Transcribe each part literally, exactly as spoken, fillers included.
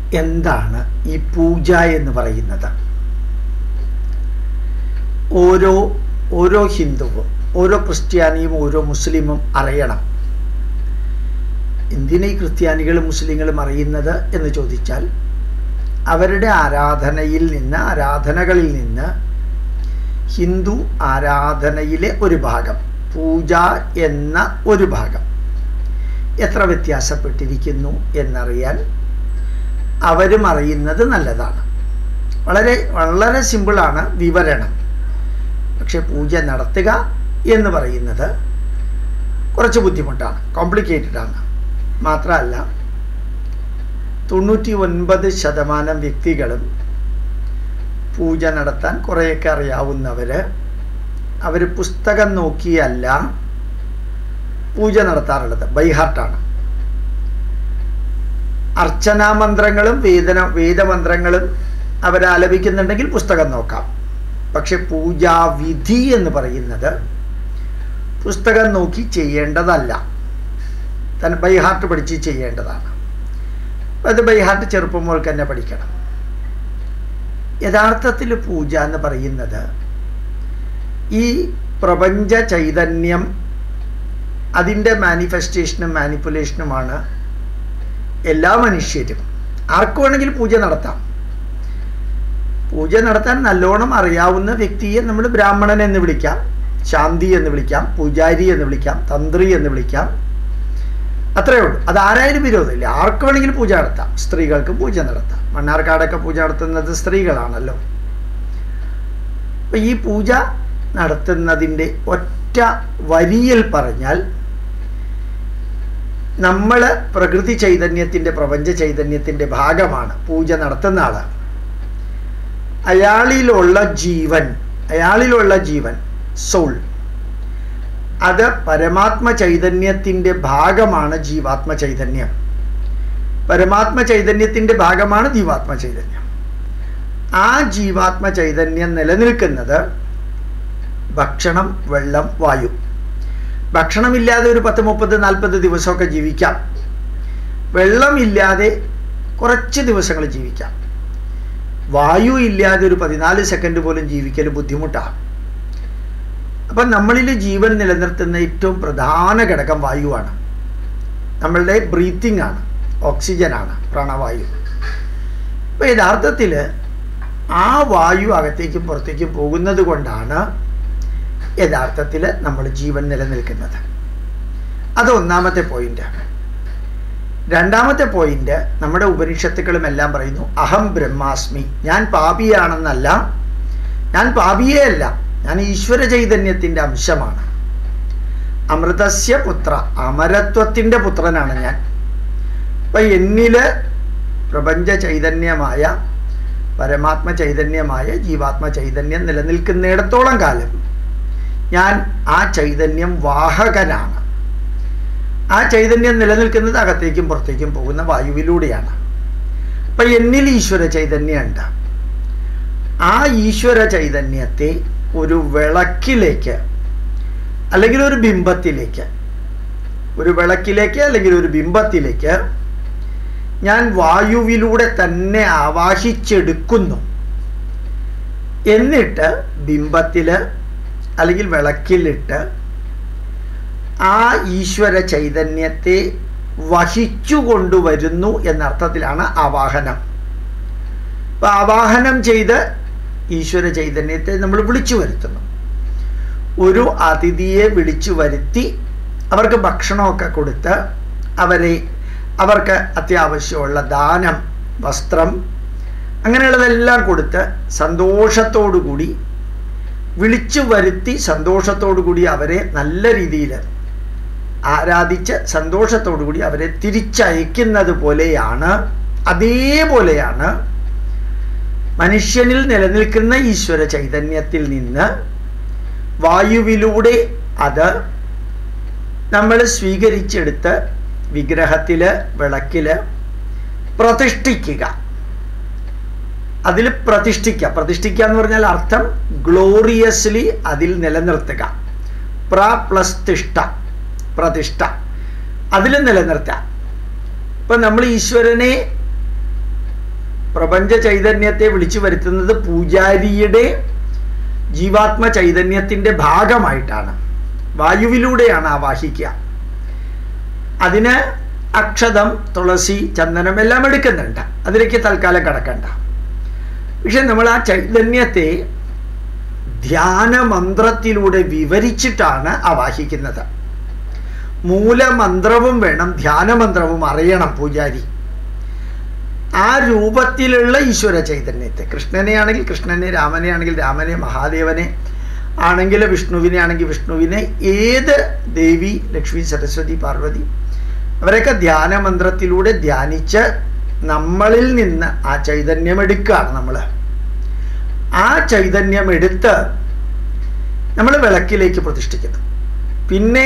എന്താണ് ഈ പൂജ എന്ന് പറയുന്നത്? ഓരോ ഓരോ ഹിന്ദുവും, ഓരോ ക്രിസ്ത്യാനിയും, ഓരോ മുസ്ലിമും അറിയണം. എന്തിനാ ഈ ക്രിസ്ത്യാനികളും മുസ്ലിങ്ങളും അറിയുന്നത് എന്ന് ചോദിച്ചാൽ, അവരുടെ ആരാധനയിൽ നിന്ന്, ആരാധനകളിൽ നിന്ന് ഹിന്ദു ആരാധനയിലെ ഒരു ഭാഗം, പൂജ എന്ന ഒരു ഭാഗം എത്ര വ്യത്യാസപ്പെട്ടിരിക്കുന്നു എന്നറിയാൻ അവരും അറിയുന്നത് നല്ലതാണ്. വളരെ വളരെ സിമ്പിളാണ് വിവരണം. പക്ഷെ പൂജ നടത്തുക എന്ന് പറയുന്നത് കുറച്ച് ബുദ്ധിമുട്ടാണ്, കോംപ്ലിക്കേറ്റഡ് ആണ്. മാത്രമല്ല, തൊണ്ണൂറ്റി ഒൻപത് ശതമാനം വ്യക്തികളും പൂജ നടത്താൻ കുറേയൊക്കെ അറിയാവുന്നവർ, അവർ പുസ്തകം നോക്കിയല്ല പൂജ നടത്താറുള്ളത്, ബൈഹാർട്ടാണ്. അർച്ചനാമന്ത്രങ്ങളും വേദന വേദമന്ത്രങ്ങളും അവരാലപിക്കുന്നുണ്ടെങ്കിൽ പുസ്തകം നോക്കാം. പക്ഷെ പൂജാവിധി എന്ന് പറയുന്നത് പുസ്തകം നോക്കി ചെയ്യേണ്ടതല്ല, താൻ ബൈഹാർട്ട് പഠിച്ച് ചെയ്യേണ്ടതാണ്. അത് ബൈഹാർട്ട് ചെറുപ്പം മുതൽ തന്നെ പഠിക്കണം. യഥാർത്ഥത്തിൽ പൂജ എന്ന് പറയുന്നത് ഈ പ്രപഞ്ച ചൈതന്യം, അതിൻ്റെ മാനിഫെസ്റ്റേഷനും മാനിപ്പുലേഷനുമാണ് എല്ലാ മനുഷ്യരും. ആർക്കു വേണമെങ്കിലും പൂജ നടത്താം. പൂജ നടത്താൻ നല്ലോണം അറിയാവുന്ന വ്യക്തിയെ നമ്മൾ ബ്രാഹ്മണൻ എന്ന് വിളിക്കാം, ശാന്തി എന്ന് വിളിക്കാം, പൂജാരി എന്ന് വിളിക്കാം, തന്ത്രി എന്ന് വിളിക്കാം. അത്രയേ ഉള്ളൂ. അതാരായാലും വിരോധമില്ല, ആർക്ക് വേണമെങ്കിലും പൂജ നടത്താം. സ്ത്രീകൾക്ക് പൂജ നടത്താം. മണ്ണാർക്കാടൊക്കെ പൂജ നടത്തുന്നത് സ്ത്രീകളാണല്ലോ. അപ്പം ഈ പൂജ നടത്തുന്നതിൻ്റെ ഒറ്റ വരിയിൽ പറഞ്ഞാൽ, നമ്മൾ പ്രകൃതി ചൈതന്യത്തിൻ്റെ, പ്രപഞ്ച ചൈതന്യത്തിൻ്റെ ഭാഗമാണ് പൂജ നടത്തുന്ന ആളാണ്. അയാളിലുള്ള ജീവൻ, അയാളിലുള്ള ജീവൻ സോൾ, അത് പരമാത്മ ചൈതന്യത്തിൻ്റെ ഭാഗമാണ് ജീവാത്മ ചൈതന്യം. പരമാത്മ ചൈതന്യത്തിൻ്റെ ഭാഗമാണ് ജീവാത്മ ചൈതന്യം. ആ ജീവാത്മ ചൈതന്യം നിലനിൽക്കുന്നത് ഭക്ഷണം, വെള്ളം, വായു. ഭക്ഷണമില്ലാതെ ഒരു പത്ത് മുപ്പത് നാൽപ്പത് ദിവസമൊക്കെ ജീവിക്കാം. വെള്ളമില്ലാതെ കുറച്ച് ദിവസങ്ങൾ ജീവിക്കാം. വായു ഇല്ലാതെ ഒരു പതിനാല് സെക്കൻഡ് പോലും ജീവിക്കൽ ബുദ്ധിമുട്ടാണ്. അപ്പം നമ്മളിൽ ജീവൻ നിലനിർത്തുന്ന ഏറ്റവും പ്രധാന ഘടകം വായുവാണ്. നമ്മളുടെ ബ്രീത്തിങ് ആണ്, ഓക്സിജനാണ്, പ്രാണവായു. അപ്പം യഥാർത്ഥത്തിൽ ആ വായു അകത്തേക്കും പുറത്തേക്കും പോകുന്നത് കൊണ്ടാണ് യഥാർത്ഥത്തിൽ നമ്മൾ ജീവൻ നിലനിൽക്കുന്നത്. അത് ഒന്നാമത്തെ പോയിന്റ്. രണ്ടാമത്തെ പോയിന്റ്, നമ്മുടെ ഉപനിഷത്തുക്കളും എല്ലാം പറയുന്നു അഹം ബ്രഹ്മാസ്മി, ഞാൻ പാപിയാണെന്നല്ല, ഞാൻ പാപിയേ അല്ല, ഞാൻ ഈശ്വര ചൈതന്യത്തിൻ്റെ അംശമാണ്. അമൃതസ്യ പുത്ര, അമരത്വത്തിൻ്റെ പുത്രനാണ് ഞാൻ. അപ്പം എന്നില് പ്രപഞ്ച ചൈതന്യമായ, പരമാത്മ ചൈതന്യമായ ജീവാത്മ ചൈതന്യം നിലനിൽക്കുന്നിടത്തോളം കാലം ഞാൻ ആ ചൈതന്യം വാഹകനാണ്. ആ ചൈതന്യം നിലനിൽക്കുന്നത് അകത്തേക്കും പുറത്തേക്കും പോകുന്ന വായുവിലൂടെയാണ്. അപ്പം എന്നിൽ ഈശ്വര ചൈതന്യമുണ്ട്. ആ ഈശ്വര ചൈതന്യത്തെ ഒരു വിളക്കിലേക്ക് അല്ലെങ്കിൽ ഒരു ബിംബത്തിലേക്ക്, ഒരു വിളക്കിലേക്ക് അല്ലെങ്കിൽ ഒരു ബിംബത്തിലേക്ക് ഞാൻ വായുവിലൂടെ തന്നെ ആവാഹിച്ചെടുക്കുന്നു. എന്നിട്ട് ബിംബത്തിൽ അല്ലെങ്കിൽ വിളക്കിലിട്ട് ആ ഈശ്വര ചൈതന്യത്തെ വഹിച്ചു കൊണ്ടുവരുന്നു എന്നർത്ഥത്തിലാണ് ആവാഹനം. അപ്പം ആവാഹനം ചെയ്ത് ഈശ്വര ചൈതന്യത്തെ നമ്മൾ വിളിച്ചു വരുത്തുന്നു. ഒരു അതിഥിയെ വിളിച്ചു വരുത്തി അവർക്ക് ഭക്ഷണമൊക്കെ കൊടുത്ത് അവരെ, അവർക്ക് അത്യാവശ്യമുള്ള ദാനം, വസ്ത്രം, അങ്ങനെയുള്ളതെല്ലാം കൊടുത്ത് സന്തോഷത്തോടു കൂടി വിളിച്ചു വരുത്തി, സന്തോഷത്തോടു കൂടി അവരെ നല്ല രീതിയിൽ ആരാധിച്ച് സന്തോഷത്തോടു കൂടി അവരെ തിരിച്ചയക്കുന്നത് പോലെയാണ്, അതേപോലെയാണ് മനുഷ്യനിൽ നിലനിൽക്കുന്ന ഈശ്വര ചൈതന്യത്തിൽ നിന്ന് വായുവിലൂടെ അത് നമ്മൾ സ്വീകരിച്ചെടുത്ത് വിഗ്രഹത്തിൽ, വിളക്കിൽ പ്രതിഷ്ഠിക്കുക. അതിൽ പ്രതിഷ്ഠിക്കുക. പ്രതിഷ്ഠിക്കുക എന്ന് പറഞ്ഞാൽ അർത്ഥം ഗ്ലോറിയസ്ലി അതിൽ നിലനിർത്തുക. പ്ര പ്ലസ് തിഷ്ഠ, പ്രതിഷ്ഠ, അതിൽ നിലനിർത്തുക. ഇപ്പം നമ്മൾ ഈശ്വരനെ പ്രപഞ്ച ചൈതന്യത്തെ വിളിച്ചു വരുത്തുന്നത് പൂജാരിയുടെ ജീവാത്മ ചൈതന്യത്തിൻ്റെ ഭാഗമായിട്ടാണ്. വായുവിലൂടെയാണ് ആവാഹിക്കുക. അതിന് അക്ഷതം, തുളസി, ചന്ദനം എല്ലാം എടുക്കുന്നുണ്ട്. അതിലേക്ക് തൽക്കാലം കടക്കണ്ട. പക്ഷെ നമ്മൾ ആ ചൈതന്യത്തെ ധ്യാനമന്ത്രത്തിലൂടെ വിവരിച്ചിട്ടാണ് ആവാഹിക്കുന്നത്. മൂലമന്ത്രവും വേണം, ധ്യാനമന്ത്രവും അറിയണം പൂജാരി. ആ രൂപത്തിലുള്ള ഈശ്വര ചൈതന്യത്തെ, കൃഷ്ണനെ ആണെങ്കിൽ കൃഷ്ണനെ, രാമനെ ആണെങ്കിൽ രാമനെ, മഹാദേവനെ ആണെങ്കിൽ വിഷ്ണുവിനെ ആണെങ്കിൽ വിഷ്ണുവിനെ, ഏത് ദേവി, ലക്ഷ്മി, സരസ്വതി, പാർവതി, അവരൊക്കെ ധ്യാനമന്ത്രത്തിലൂടെ ധ്യാനിച്ച് നമ്മളിൽ നിന്ന് ആ ചൈതന്യം എടുക്കുകയാണ്. നമ്മൾ ആ ചൈതന്യം എടുത്ത് നമ്മൾ വിളക്കിലേക്ക് പ്രതിഷ്ഠിക്കുന്നു. പിന്നെ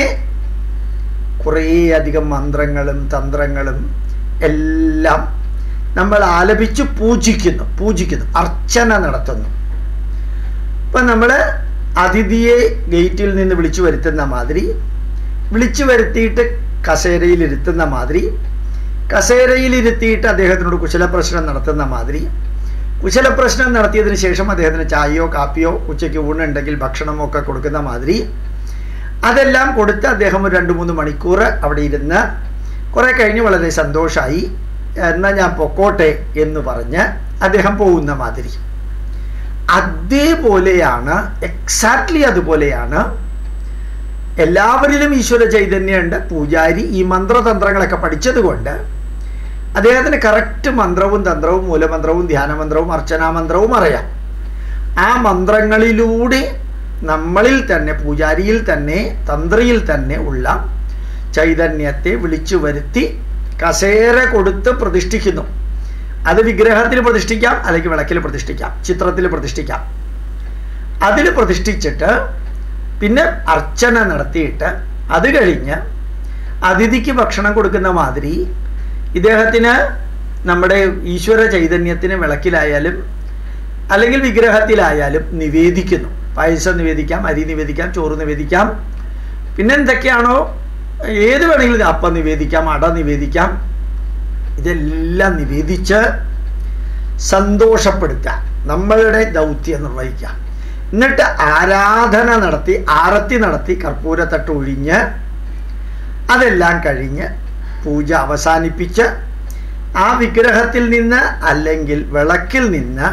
കുറേയധികം മന്ത്രങ്ങളും തന്ത്രങ്ങളും എല്ലാം നമ്മൾ ആലപിച്ച് പൂജിക്കുന്നു പൂജിക്കുന്നു അർച്ചന നടത്തുന്നു. ഇപ്പം നമ്മൾ അതിഥിയെ ഗേറ്റിൽ നിന്ന് വിളിച്ചു വരുത്തുന്ന മാതിരി, വിളിച്ചു വരുത്തിയിട്ട് കസേരയിലിരുത്തുന്ന മാതിരി, കസേരയിലിരുത്തിയിട്ട് അദ്ദേഹത്തിനോട് കുശലപ്രശ്നം നടത്തുന്ന മാതിരി, കുശലപ്രശ്നം നടത്തിയതിന് ശേഷം അദ്ദേഹത്തിന് ചായയോ കാപ്പിയോ ഉച്ചയ്ക്ക് ഊണുണ്ടെങ്കിൽ ഭക്ഷണമോ ഒക്കെ കൊടുക്കുന്ന മാതിരി അതെല്ലാം കൊടുത്ത് അദ്ദേഹം ഒരു രണ്ട് മൂന്ന് മണിക്കൂർ അവിടെ ഇരുന്ന് കുറേ കഴിഞ്ഞ് വളരെ സന്തോഷമായി എന്നാൽ ഞാൻ പൊക്കോട്ടെ എന്ന് പറഞ്ഞ് അദ്ദേഹം പോകുന്ന മാതിരി. അതേപോലെയാണ്, എക്സാക്ട്ലി അതുപോലെയാണ് എല്ലാവരിലും ഈശ്വര ചൈതന്യമുണ്ട്. പൂജാരി ഈ മന്ത്രതന്ത്രങ്ങളൊക്കെ പഠിച്ചത് കൊണ്ട് അദ്ദേഹത്തിന് കറക്റ്റ് മന്ത്രവും തന്ത്രവും മൂലമന്ത്രവും ധ്യാനമന്ത്രവും അർച്ചനാമന്ത്രവും അറിയാം. ആ മന്ത്രങ്ങളിലൂടെ നമ്മളിൽ തന്നെ, പൂജാരിയിൽ തന്നെ, തന്ത്രിയിൽ തന്നെ ഉള്ള ചൈതന്യത്തെ വിളിച്ചു വരുത്തി കസേര കൊടുത്ത് പ്രതിഷ്ഠിക്കുന്നു. അത് വിഗ്രഹത്തിൽ പ്രതിഷ്ഠിക്കാം, അല്ലെങ്കിൽ വിളക്കിൽ പ്രതിഷ്ഠിക്കാം, ചിത്രത്തിൽ പ്രതിഷ്ഠിക്കാം. അതിൽ പ്രതിഷ്ഠിച്ചിട്ട് പിന്നെ അർച്ചന നടത്തിയിട്ട് അത് കഴിഞ്ഞ് അതിഥിക്ക് ഭക്ഷണം കൊടുക്കുന്ന മാതിരി ഇദ്ദേഹത്തിന് നമ്മുടെ ഈശ്വര ചൈതന്യത്തിന് വിളക്കിലായാലും അല്ലെങ്കിൽ വിഗ്രഹത്തിലായാലും നിവേദിക്കുന്നു. പായസം നിവേദിക്കാം, അരി നിവേദിക്കാം, ചോറ് നിവേദിക്കാം, പിന്നെ എന്തൊക്കെയാണോ ഏത് വേണമെങ്കിലും, അപ്പം നിവേദിക്കാം, അട നിവേദിക്കാം. ഇതെല്ലാം നിവേദിച്ച് സന്തോഷപ്പെടുത്തുക, നമ്മളുടെ ദൗത്യം നിർവഹിക്കാം. എന്നിട്ട് ആരാധന നടത്തി, ആരത്തി നടത്തി, കർപ്പൂരത്തട്ട് ഒഴിഞ്ഞ് അതെല്ലാം കഴിഞ്ഞ് പൂജ അവസാനിപ്പിച്ച് ആ വിഗ്രഹത്തിൽ നിന്ന് അല്ലെങ്കിൽ വിളക്കിൽ നിന്ന്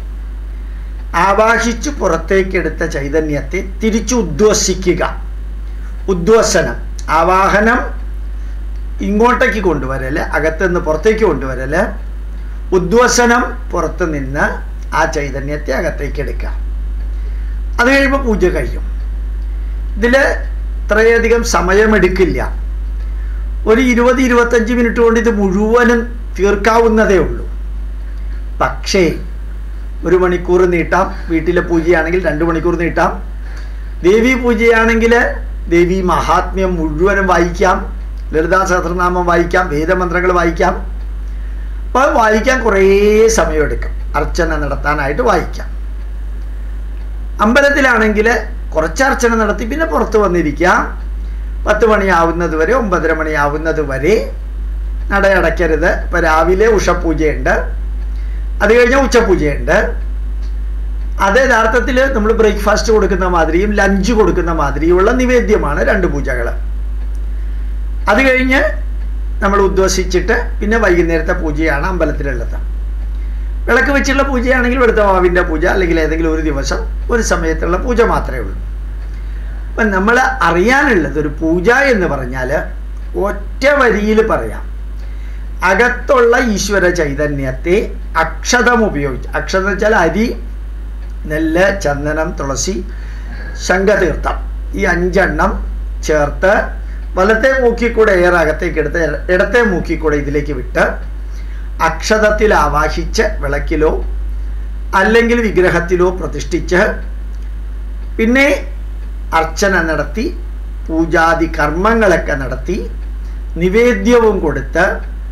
ആവാഹിച്ചു പുറത്തേക്കെടുത്ത ചൈതന്യത്തെ തിരിച്ചു ഉദ്വസിക്കുക. ഉദ്വസനം, ആവാഹനം ഇങ്ങോട്ടേക്ക് കൊണ്ടുവരല്, അകത്തുനിന്ന് പുറത്തേക്ക് കൊണ്ടുവരല്. ഉദ്വസനം, പുറത്ത് നിന്ന് ആ ചൈതന്യത്തെ അകത്തേക്ക് എടുക്കുക. അത് കഴിയുമ്പോൾ പൂജ കഴിയും. ഇതിൽ ഇത്രയധികം സമയമെടുക്കില്ല. ഒരു ഇരുപത് ഇരുപത്തഞ്ച് മിനിറ്റ് കൊണ്ട് ഇത് മുഴുവനും തീർക്കാവുന്നതേ ഉള്ളൂ. പക്ഷേ ഒരു മണിക്കൂർ നീട്ടാം. വീട്ടിലെ പൂജയാണെങ്കിൽ രണ്ട് മണിക്കൂർ നീട്ടാം. ദേവി പൂജയാണെങ്കിൽ ദേവി മഹാത്മ്യം മുഴുവനും വായിക്കാം, ലളിതാ സഹസ്രനാമം വായിക്കാം, വേദമന്ത്രങ്ങൾ വായിക്കാം. അപ്പോൾ വായിക്കാൻ കുറേ സമയമെടുക്കും, അർച്ചന നടത്താനായിട്ട് വായിക്കാം. അമ്പലത്തിലാണെങ്കിൽ കുറച്ച് അർച്ചന നടത്തി പിന്നെ പുറത്ത് വന്നിരിക്കാം. പത്ത് മണിയാവുന്നത് വരെ, ഒമ്പതര മണിയാവുന്നത് വരെ നടയടയ്ക്കരുത്. ഇപ്പം രാവിലെ ഉഷപൂജയുണ്ട്, അത് കഴിഞ്ഞാൽ ഉച്ചപൂജയുണ്ട്. അത് യഥാർത്ഥത്തിൽ നമ്മൾ ബ്രേക്ക്ഫാസ്റ്റ് കൊടുക്കുന്ന മാതിരിയും ലഞ്ച് കൊടുക്കുന്ന മാതിരിയുമുള്ള നിവേദ്യമാണ് രണ്ട് പൂജകൾ. അത് കഴിഞ്ഞ് നമ്മൾ ഉദ്വസിച്ചിട്ട് പിന്നെ വൈകുന്നേരത്തെ പൂജയാണ് അമ്പലത്തിലുള്ളത്. വിളക്ക് വെച്ചുള്ള പൂജയാണെങ്കിൽ വെളുത്ത മാവിൻ്റെ പൂജ, അല്ലെങ്കിൽ ഏതെങ്കിലും ഒരു ദിവസം ഒരു സമയത്തുള്ള പൂജ മാത്രമേ ഉള്ളൂ. അപ്പം നമ്മൾ അറിയാനുള്ളത് ഒരു പൂജ എന്ന് പറഞ്ഞാൽ ഒറ്റ വരിയിൽ പറയാം, അകത്തുള്ള ഈശ്വര ചൈതന്യത്തെ അക്ഷതം ഉപയോഗിച്ച്, അക്ഷതം വെച്ചാൽ അരി, നെല്ല്, ചന്ദനം, തുളസി, ശംഖതീർത്ഥം, ഈ അഞ്ചെണ്ണം ചേർത്ത് വലത്തെ മൂക്കിക്കൂടെ എയർ അകത്തേക്ക് എടുത്ത് ഇടത്തെ മൂക്കിക്കൂടെ ഇതിലേക്ക് വിട്ട് അക്ഷതത്തിൽ ആവാഹിച്ച് വിളക്കിലോ അല്ലെങ്കിൽ വിഗ്രഹത്തിലോ പ്രതിഷ്ഠിച്ച് പിന്നെ അർച്ചന നടത്തി പൂജാതി കർമ്മങ്ങളൊക്കെ നടത്തി നിവേദ്യവും കൊടുത്ത്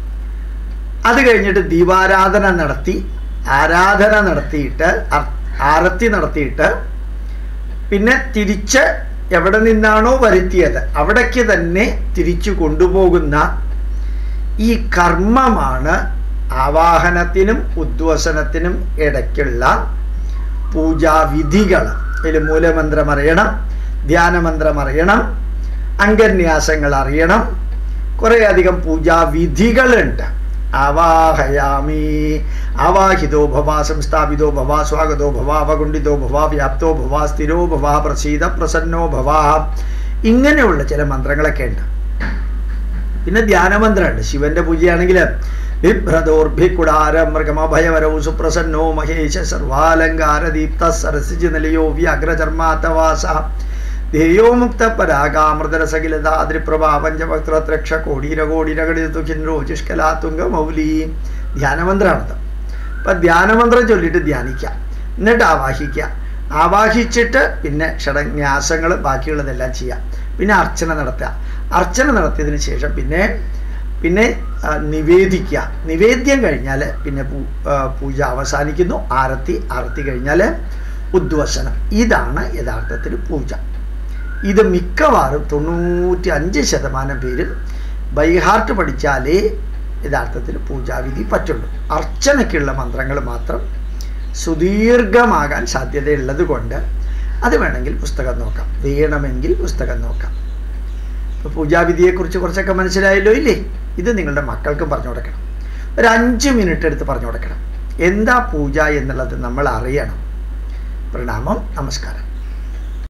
അത് കഴിഞ്ഞിട്ട് ദീപാരാധന നടത്തി ആരാധന നടത്തിയിട്ട് ആരത്തി നടത്തിയിട്ട് പിന്നെ തിരിച്ച് എവിടെ നിന്നാണോ വരുത്തിയത് അവിടേക്ക് തന്നെ തിരിച്ചു കൊണ്ടുപോകുന്ന ഈ കർമ്മമാണ് ആവാഹനത്തിനും ഉദ്വസനത്തിനും ഇടയ്ക്കുള്ള പൂജാവിധികൾ. അതിൽ മൂലമന്ത്രം അറിയണം, ധ്യാനമന്ത്രം അറിയണം, അംഗന്യാസങ്ങൾ അറിയണം, കുറേ അധികം പൂജാവിധികളുണ്ട്. ആവാഹയാമി, ആവാഹിതോ ഭവ, സംസ്ഥാപിതോ ഭവ, സ്വാഗതോ ഭവ, അവകുണ്ഠിതോ ഭവ, വ്യാപ്തോ ഭവ, സ്ഥിരോ ഭവ, പ്രസീത പ്രസന്നോ ഭവ, ഇങ്ങനെയുള്ള ചില മന്ത്രങ്ങളൊക്കെ ഉണ്ട്. പിന്നെ ധ്യാനമന്ത്രമുണ്ട്. ശിവന്റെ പൂജയാണെങ്കിൽ ബിഭ്രദോർഭിക്കുടാരം മൃഗമഭയവരോ സുപ്രസന്നോ മഹേശ സർവാലങ്കാര ദീപ്ത സരസിജ നിലയോ വ്യാഘ്രചർമാതവാസ ധേയോ മുക്ത പരാഗാമൃതരസകിലതാദ്രിപ്രഭാ പഞ്ചഭക്ത്രത്രക്ഷ കോടീരകോടീരകടിതുഖിൻരോചിഷ്കലാതുംഗ മൗലി. ധ്യാനമന്ത്രമാണത്. അപ്പം ധ്യാനമന്ത്രം ചൊല്ലിയിട്ട് ധ്യാനിക്കുക, എന്നിട്ട് ആവാഹിക്കുക. ആവാഹിച്ചിട്ട് പിന്നെ ഷഡന്യാസങ്ങൾ ബാക്കിയുള്ളതെല്ലാം ചെയ്യുക. പിന്നെ അർച്ചന നടത്തുക. അർച്ചന നടത്തിയതിന് ശേഷം പിന്നെ പിന്നെ നിവേദിക്കുക. നിവേദ്യം കഴിഞ്ഞാൽ പിന്നെ പൂ പൂജ അവസാനിക്കുന്നു. ആരത്തി ആരത്തി കഴിഞ്ഞാൽ ഉദ്വസനം. ഇതാണ് യഥാർത്ഥത്തിൽ പൂജ. ഇത് മിക്കവാറും തൊണ്ണൂറ്റി അഞ്ച് ശതമാനം പേരും ബൈഹാർട്ട് പഠിച്ചാലേ യഥാർത്ഥത്തിൽ പൂജാവിധി പറ്റുള്ളൂ. അർച്ചനയ്ക്കുള്ള മന്ത്രങ്ങൾ മാത്രം സുദീർഘമാകാൻ സാധ്യതയുള്ളത് കൊണ്ട് അത് വേണമെങ്കിൽ പുസ്തകം നോക്കാം, വേണമെങ്കിൽ പുസ്തകം നോക്കാം. ഇപ്പോൾ പൂജാവിധിയെക്കുറിച്ച് കുറച്ചൊക്കെ മനസ്സിലായല്ലോ ഇല്ലേ? ഇത് നിങ്ങളുടെ മക്കൾക്കും പറഞ്ഞു കൊടുക്കണം. ഒരു അഞ്ച് മിനിറ്റ് എടുത്ത് പറഞ്ഞു കൊടുക്കണം. എന്താ പൂജ എന്നുള്ളത് നമ്മൾ അറിയണം. പ്രണാമം, നമസ്കാരം.